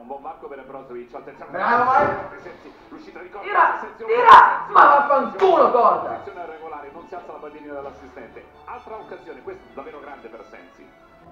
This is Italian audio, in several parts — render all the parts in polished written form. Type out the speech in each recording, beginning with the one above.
buon varco per Brozovic, attenzione. Bravo, vai. L'uscita di Tira, tira! Ma vaffanculo, Corda! Posizione regolare, non si alza la bandierina dell'assistente. Altra occasione, questa è davvero grande per Sensi.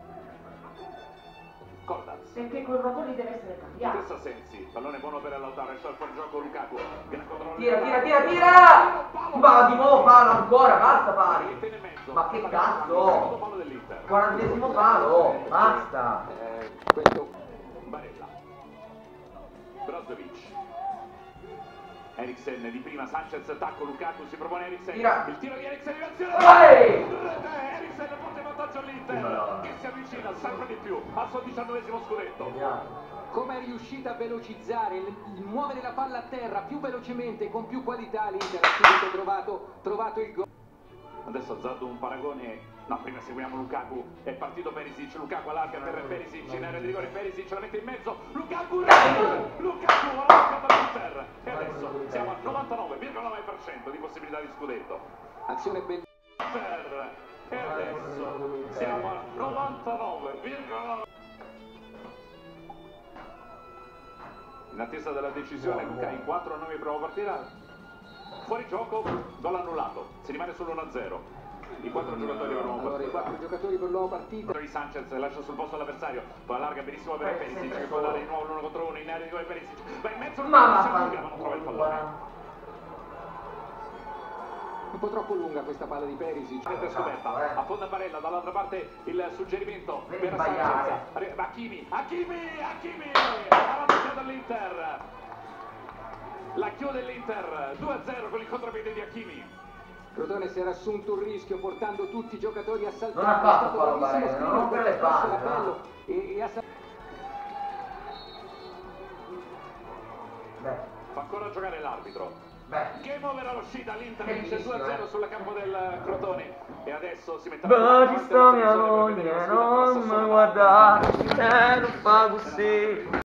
Corda. Perché quel ruolo deve essere cambiato. Stessa Sensi, pallone buono per Lautaro, esce al fuorigioco Lukaku. Tira! Ma di nuovo palo ancora, basta pali! Ma che cazzo! 40esimo palo, basta! Questo Barella. Brozovic. Eriksen di prima, Sanchez, attacco, Lukaku, si propone Eriksen. Tira. Il tiro di Eriksen in azione. Eriksen porta in vantaggio all'Inter, che si avvicina sempre di più al suo 19esimo scudetto. Come è riuscita a velocizzare, muovere la palla a terra più velocemente, con più qualità, l'Inter ha subito trovato il gol. Adesso ha dato un paragone. No, prima seguiamo Lukaku. È partito Perisic. Lukaku allarga per Perisic. In area di rigore Perisic la mette in mezzo. Lukaku allarga per l'Inter. E adesso siamo al 99,9% di possibilità di scudetto. Azione bellissima. E adesso siamo al 99,9%. In attesa della decisione, Luca in 4 a 9 prova partita. Fuori gioco, gol annullato, si rimane solo 1-0. I 4 giocatori per l'uomo Allora, i 4 giocatori per l'uomo partita. Sanchez lascia sul posto l'avversario, poi allarga benissimo per Perisic, che può andare di nuovo l'1 contro 1 in area di rigore Perisic. Va in mezzo, ma non trova il pallone. Un po' troppo lunga questa palla di Perisic. Avete scoperta, affonda Barella, dall'altra parte il suggerimento per Sanchez. Hakimi, alla metà dell'Inter. La chiude l'Inter, 2-0 con il contropiede di Hakimi. Crotone si era assunto un rischio portando tutti i giocatori a saltare. Non ha fatto fallo Barella, non rompere le palle. Fa ancora giocare l'arbitro. Game over all'uscita, l'Inter vince 2-0 sul campo del Crotone. E adesso si mette a ci sta mia moglie, non mi guardare, non fa così.